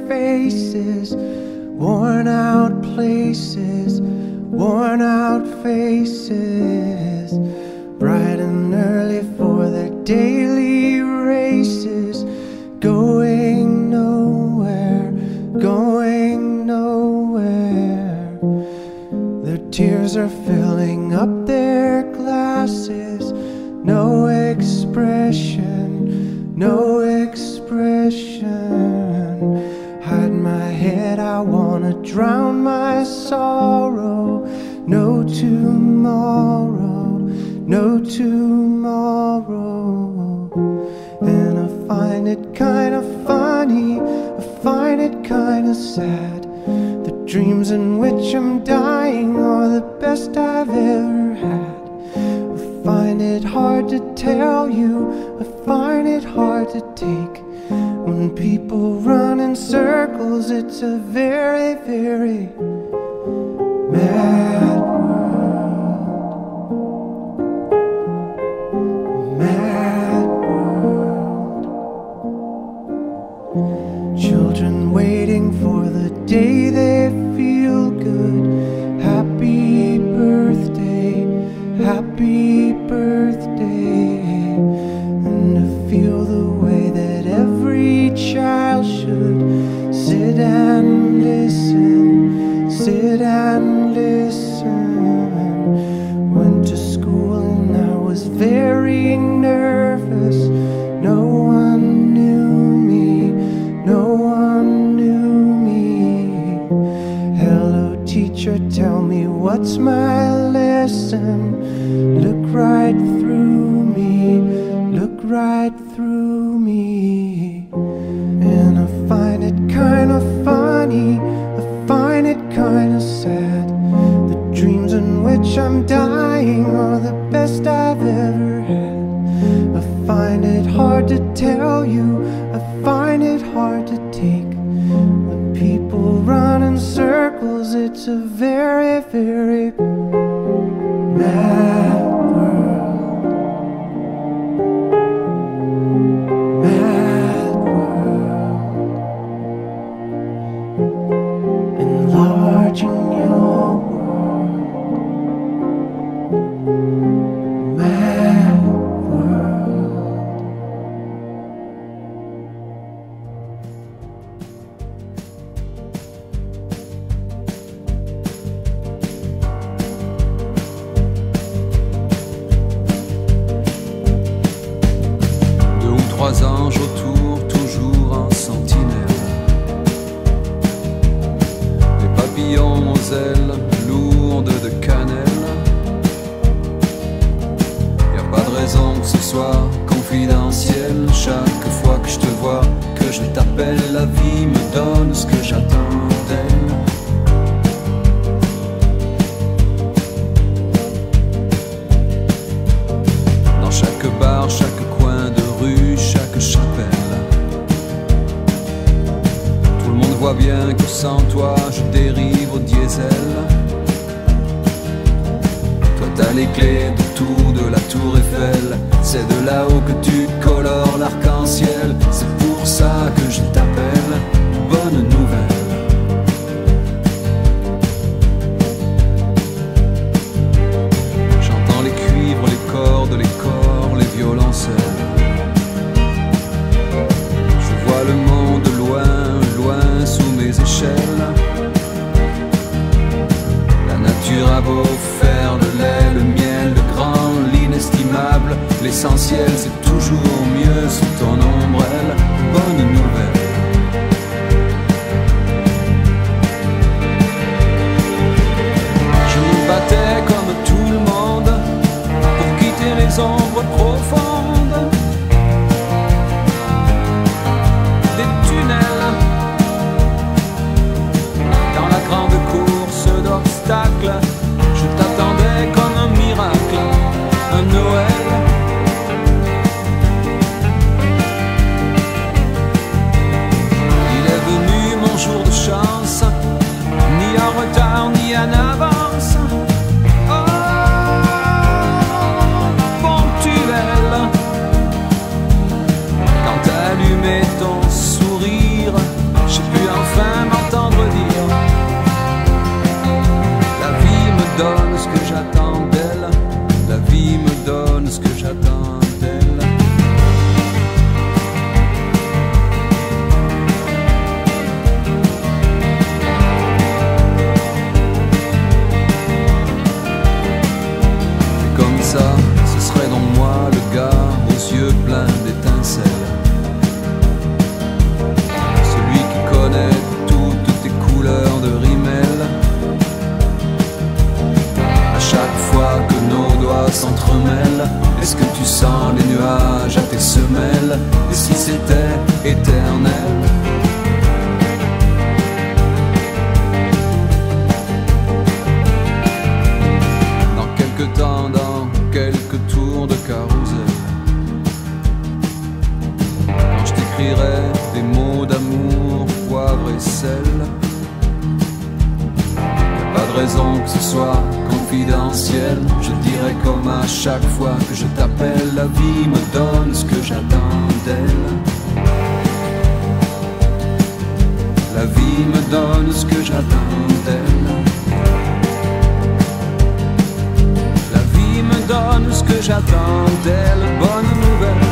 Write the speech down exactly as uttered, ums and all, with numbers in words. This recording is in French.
faces, worn out places, worn out faces, bright and early for their daily races, going nowhere, going nowhere. Their tears are filling up their glasses, no expression, no expression. Hide my head, I wanna drown my sorrow. No tomorrow, no tomorrow. And I find it kinda funny, I find it kinda sad. The dreams in which I'm dying are the best I've ever had. I find it hard to tell you, I find it hard to take. When people run in circles, it's a very, very mad world. Mad world. Children waiting for the day they feel good. Happy birthday, happy birthday. And to feel the way that every child should sit and listen, sit and listen. Went to school and I was very nervous. No one knew me, no one knew me. Hello teacher, tell me what's my lesson. Look right through me, look right through me. And I find it kinda funny, I find it kinda sad. The dreams in which I'm dying are the best I've ever had. I find it hard to tell you, I find it hard to take. When people run in circles, it's a very, very mad world. Mad world. Enlarging your world. Mad world. Deux ou trois anges autour, toujours en sentinelle. Des papillons aux ailes lourdes de cannelle. Y a pas de raison que ce soit confidentiel. Chaque fois que je te vois, que je t'appelle, la vie me donne ce que j'attends d'elle. Dans chaque bar, chaque coin de rue, chaque chapelle, tout le monde voit bien que sans toi je dérive au diesel. Toi t'as les clés de tout, de la tour Eiffel. C'est de là-haut que tu colores l'arc-en-ciel. C'est pour ça que je t'appelle. Bonne nouvelle. J'entends les cuivres, les cordes, les corps, les violoncelles. Je vois le monde loin, loin sous mes échelles. La nature a beau faire le lait, le miel, le grand, l'inestimable, l'essentiel c'est toujours mieux sous ton ombrelle. Bonne nouvelle. si c'était éternel. Dans quelques temps, dans quelques tours de carrousel, quand je t'écrirai des mots d'amour, poivre et sel, pas de raison que ce soit confidentiel. Je dirais comme à chaque fois que je t'appelle, la vie me donne ce que j'attends d'elle. La vie me donne ce que j'attends d'elle. La vie me donne ce que j'attends d'elle. Bonne nouvelle.